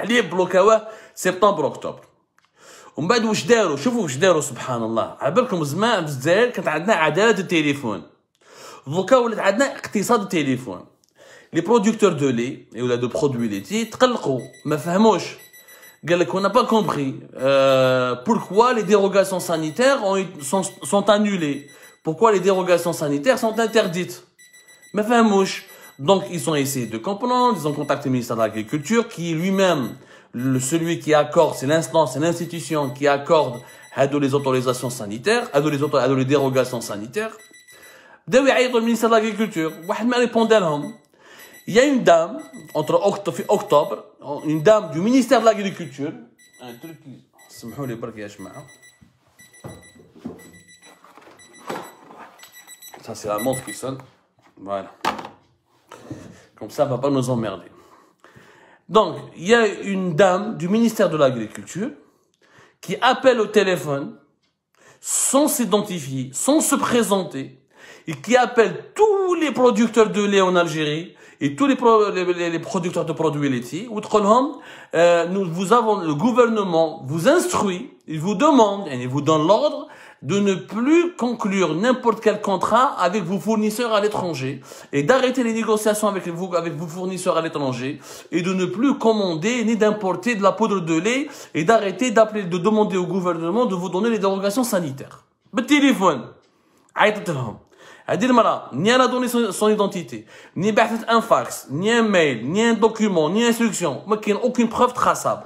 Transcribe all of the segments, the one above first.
عليه بلوكاوه سبتمبر اكتوبر. ومن بعد واش داروا؟ شوفوا واش داروا سبحان الله. على بالكم زمان في الجزائر كانت عندنا عداله التليفون، دوكا ولات عندنا اقتصاد التليفون. لي برودكتور دو لي ولا دو برودوي ليتي تقلقوا ما فهموش. قال لك on n'a pas compris pourquoi les dérogations sanitaires sont annulées, pourquoi les dérogations sanitaires sont interdites. ما فهموش. Donc ils ont essayé de comprendre, ils ont contacté le ministère de l'Agriculture qui lui-même, celui qui accorde, c'est l'instance, c'est l'institution qui accorde les autorisations sanitaires, les dérogations sanitaires. بداو يعيطوا le ministère de l'Agriculture. واحد ما répondait لهم. Il y a une dame, entre octobre, une dame du ministère de l'Agriculture, un truc qui... سمحوا لي برك يا جماعة. Ça c'est la montre qui sonne. Voilà. Comme ça, elle ne va pas nous emmerder. Donc, il y a une dame du ministère de l'Agriculture qui appelle au téléphone sans s'identifier, sans se présenter, et qui appelle tous les producteurs de lait en Algérie et tous les producteurs de produits laitiers. Le gouvernement vous instruit, il vous demande, et il vous donne l'ordre de ne plus conclure n'importe quel contrat avec vos fournisseurs à l'étranger et d'arrêter les négociations avec vos fournisseurs à l'étranger et de ne plus commander ni d'importer de la poudre de lait et d'arrêter de demander au gouvernement de vous donner les dérogations sanitaires. بالتليفون عيطت لهم. هذه المرأة ni elle a donné son identité, ni بعثت un fax, ni un mail, ni un document, ni instruction. ما كاين aucune preuve traçable.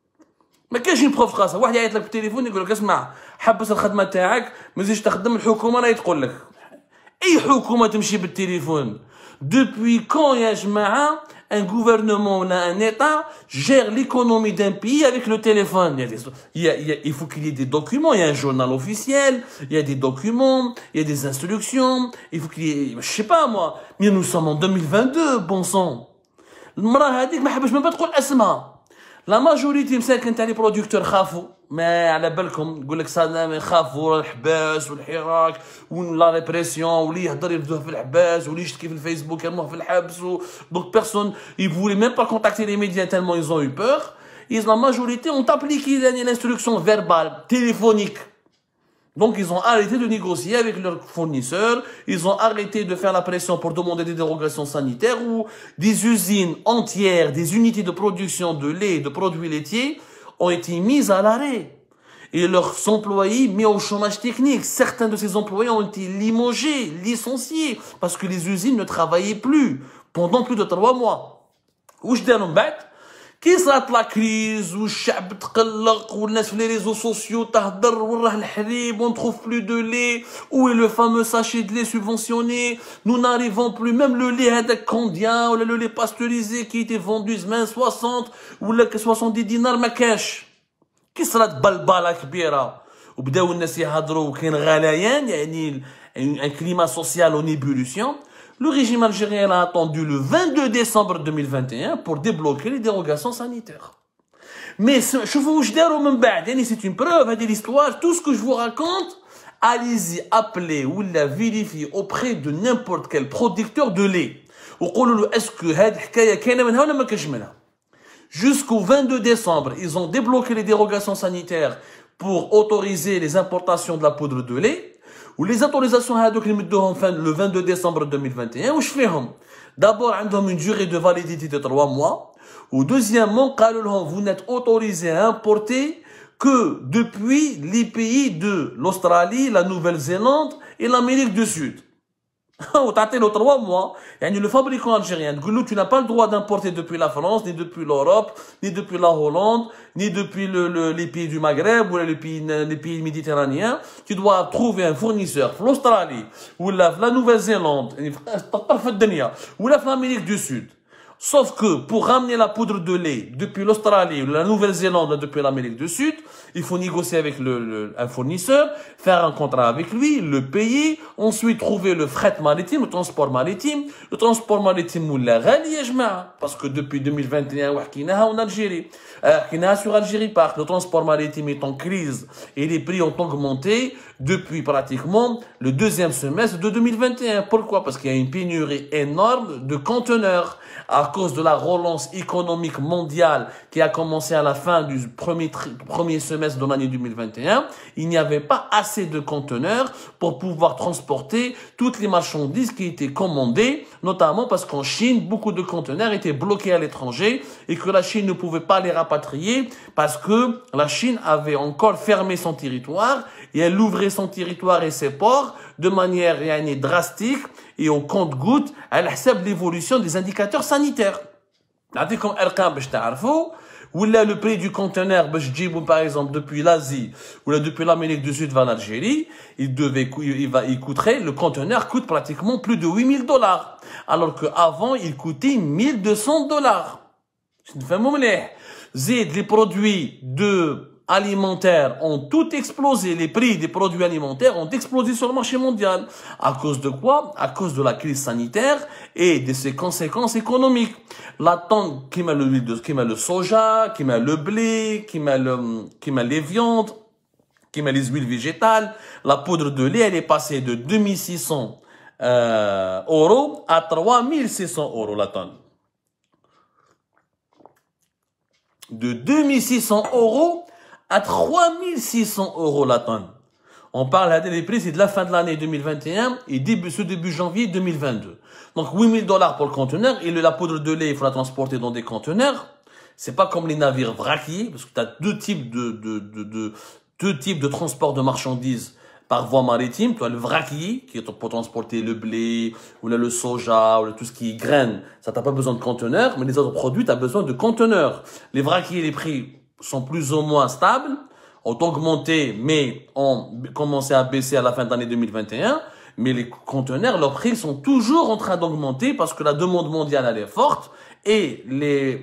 ما كاينش une preuve traçable. واحد يعيط لك بالتليفون يقول لك اسمع حبس الخدمة تاعك ما تزيدش تخدم، الحكومة راهي تقول لك. أي حكومة تمشي بالتليفون؟ Depuis quand يا جماعة un gouvernement ou un État gère l'économie d'un pays avec le téléphone? Il faut qu'il y ait des documents, il y a un journal officiel, il y a des documents, il y a des instructions, il faut qu'il y ait, je sais pas moi, mais nous sommes en 2022, bon sang. المرأة هذيك ما حبش ما تقول اسمها. لا ماجوريتي مساكن تاع لي برودكتور خافوا، ما على بالكم نقول لك خافوا الحباس والحراك ولا ريبريسيون، واللي يهضر يردوه في الحباس، واللي يشتكي في الفيسبوك يرموه في الحبس. Donc personne, ils voulaient même pas contacter les médias tellement ils ont eu peur. La majorité ont appliqué l'instruction verbale, téléphonique. Donc ils ont arrêté de négocier avec leurs fournisseurs, ils ont arrêté de faire la pression pour demander des dérogations sanitaires, ou des usines entières, des unités de production de lait et de produits laitiers ont été mises à l'arrêt. Et leurs employés mis au chômage technique. Certains de ces employés ont été limogés, licenciés, parce que les usines ne travaillaient plus pendant plus de 3 mois. واش داروا من بعد؟ كي صارت لا كريز والشعب تقلق والناس في لي ريزو سوسيو تهضر وراه الحليب on trouve plus de lait, où est le fameux sachet de lait subventionné, nous n'arrivons plus, même le lait هذاك كونديان ولا le lait pasteurisé qui était vendu 60 ولا 70 دينار ما كاش. كي صارت بلبله كبيره وبداو الناس يهضروا وكاين غليان، يعني un climat social en ébullition. Le régime algérien a attendu le 22 décembre 2021 pour débloquer les dérogations sanitaires. Mais شوفوا واش داروا من بعد، يعني c'est une preuve, هذه l'histoire, tout ce que je vous raconte, allez-y, appelez ou la vérifiez auprès de n'importe quel producteur de lait. وقولوا له est-ce que هذه الحكايه كاينه منها ولا ما كاينش منها. Jusqu'au 22 décembre, ils ont débloqué les dérogations sanitaires pour autoriser les importations de la poudre de lait. Ou les autorisations هذوك اللي مدوهم le 22 décembre 2021 واش فيهم؟ D'abord عندهم une durée de validité de 3 mois. Ou deuxièmement قالوا لهم vous n'êtes autorisé à importer que depuis les pays de l'Australie, la Nouvelle-Zélande et l'Amérique du Sud. وتعطيله 3 mois. يعني le fabricant algérien تقول له tu n'as pas le droit d'importer depuis la France, ni depuis l'Europe, ni depuis la Hollande, ni depuis les pays du Maghreb ou les pays méditerranéens. Tu dois trouver un fournisseur في l'Australie ou la Nouvelle-Zélande طرف الدنيا ou في l'Amérique du Sud. Sauf que pour ramener la poudre de lait depuis l'Australie ou la Nouvelle-Zélande depuis l'Amérique du Sud, il faut négocier avec un fournisseur, faire un contrat avec lui, le payer, ensuite trouver le fret maritime, le transport maritime. Le transport maritime ولا غالي يا جماعة, parce que depuis 2021 وحكيناها en Algérie, حكيناها sur Algérie Park, le transport maritime est en crise et les prix ont augmenté depuis pratiquement le 2e semestre de 2021. Pourquoi? Parce qu'il y a une pénurie énorme de conteneurs à cause de la relance économique mondiale qui a commencé à la fin du premier semestre de l'année 2021, il n'y avait pas assez de conteneurs pour pouvoir transporter toutes les marchandises qui étaient commandées, notamment parce qu'en Chine, beaucoup de conteneurs étaient bloqués à l'étranger et que la Chine ne pouvait pas les rapatrier parce que la Chine avait encore fermé son territoire et elle ouvrait son territoire et ses ports de manière drastique et au compte-gouttes à l'évolution des indicateurs sanitaires. نعطيكم ارقام باش تعرفوا ولا le prix du conteneur باش تجيبوا par exemple depuis l'Asie ou depuis l'Amérique du Sud vers l'Algérie, il coûterait, le conteneur coûte pratiquement plus de 8 000 $, alors qu'avant il coûtait 1 200 $. نفهموا مليح. زيد les produits alimentaires ont tout explosé. Les prix des produits alimentaires ont explosé sur le marché mondial. À cause de quoi? À cause de la crise sanitaire et de ses conséquences économiques. La tonne qui met le soja, qui met le blé, qui met les viandes, qui met les huiles végétales. La poudre de lait, elle est passée de 2600 € à 3600 € la tonne. De 2600 € à 3600 € la tonne. On parle des prix, c'est de la fin de l'année 2021 et début janvier 2022. Donc 8 000 $ pour le conteneur et la poudre de lait, il faut la transporter dans des conteneurs. C'est pas comme les navires vraquiers, parce que tu as deux types de transport de marchandises par voie maritime. Tu as le vraquier, qui est pour transporter le blé, ou là, le soja, ou là, tout ce qui est graines. Ça, t'as pas besoin de conteneurs, mais les autres produits, tu as besoin de conteneurs. Les vraquiers, les prix sont plus ou moins stables, ont augmenté, mais ont commencé à baisser à la fin de l'année 2021. Mais les conteneurs, leurs prix sont toujours en train d'augmenter parce que la demande mondiale, elle est forte et les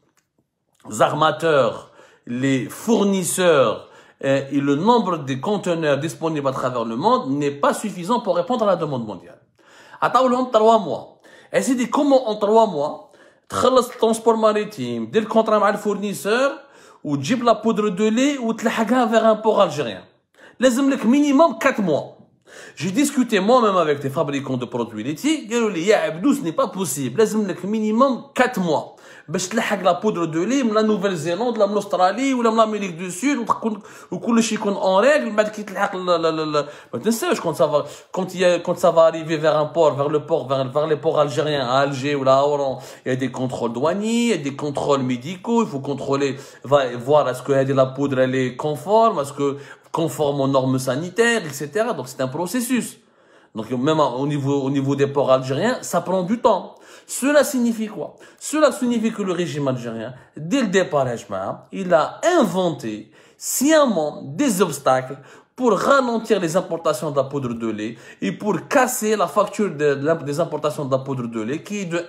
armateurs, les fournisseurs et le nombre de conteneurs disponibles à travers le monde n'est pas suffisant pour répondre à la demande mondiale. Attends, 3 mois. Et c'est dit comment en 3 mois, تخلص le transport maritime, dès le contrat avec le fournisseur, ou تجيب la poudre de lait ou تلحقها vers un port algérien. لازم لك minimum 4 mois. J'ai discuté moi-même avec des fabricants de produits laitiers, قالوا لي يا عبدو ce n'est pas possible, لازم لك minimum 4 mois باش تلحق la poudre de lait من la Nouvelle-Zélande ولا من l'Australie ولا من l'Amérique du Sud وكل شيء يكون en règle بعد كي تلحق ما تنساش quand ça va arriver vers un port vers les ports algériens à Alger ou à Oran, il y a des contrôles douaniers, il y a des contrôles médicaux, il faut contrôler voir est-ce que la poudre elle est conforme, est-ce que conforme aux normes sanitaires, etc. Donc c'est un processus. Donc même au niveau des ports algériens, ça prend du temps. Cela signifie quoi? Cela signifie que le régime algérien, dès le départ, il a inventé sciemment des obstacles pour ralentir les importations de la poudre de lait et pour casser la facture des importations de la poudre de lait qui est de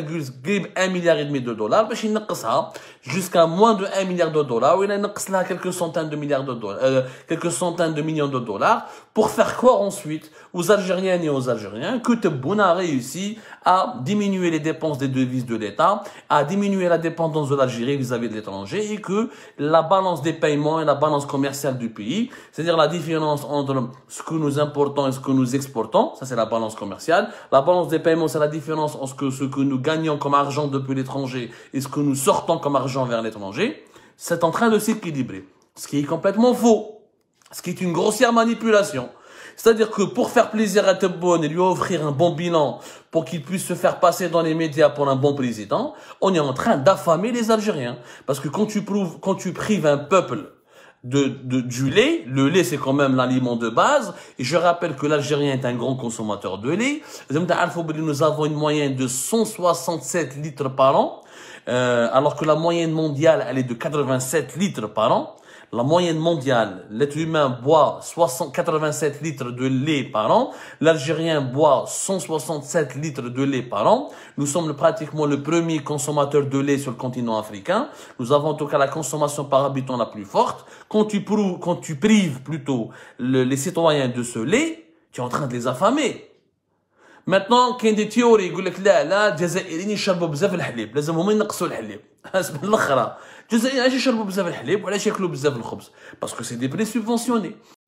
1,1 milliard et demi de dollars, jusqu'à moins de 1 milliard de dollars, ou il a quelques centaines de milliards de dollars, quelques centaines de millions de dollars, pour faire croire ensuite aux Algériennes et aux Algériens que Tebboune a réussi à diminuer les dépenses des devises de l'État, à diminuer la dépendance de l'Algérie vis-à-vis de l'étranger et que la balance des paiements et la balance commerciale du pays, c'est-à-dire la différence entre ce que nous importons et ce que nous exportons, ça c'est la balance commerciale. La balance des paiements, c'est la différence entre ce que nous gagnons comme argent depuis l'étranger et ce que nous sortons comme argent vers l'étranger. C'est en train de s'équilibrer. Ce qui est complètement faux. Ce qui est une grossière manipulation. C'est-à-dire que pour faire plaisir à Tebboune et lui offrir un bon bilan pour qu'il puisse se faire passer dans les médias pour un bon président, on est en train d'affamer les Algériens. Parce que quand tu prives un peuple du lait, le lait c'est quand même l'aliment de base, et je rappelle que l'Algérien est un grand consommateur de lait. Nous avons une moyenne de 167 litres par an, alors que la moyenne mondiale elle est de 87 litres par an. La moyenne mondiale, l'être humain boit 87 litres de lait par an. L'Algérien boit 167 litres de lait par an. Nous sommes pratiquement le premier consommateur de lait sur le continent africain. Nous avons en tout cas la consommation par habitant la plus forte. Quand tu prives plutôt les citoyens de ce lait, tu es en train de les affamer. Maintenant, كاين دي تيوري يقول لك لا الجزائريين يشربوا بزاف الحليب لازم هما ينقصوا الحليب من الاخرى الجزائريين علاش يشربوا بزاف الحليب وعلاش ياكلوا بزاف الخبز parce que c'est des prix subventionnés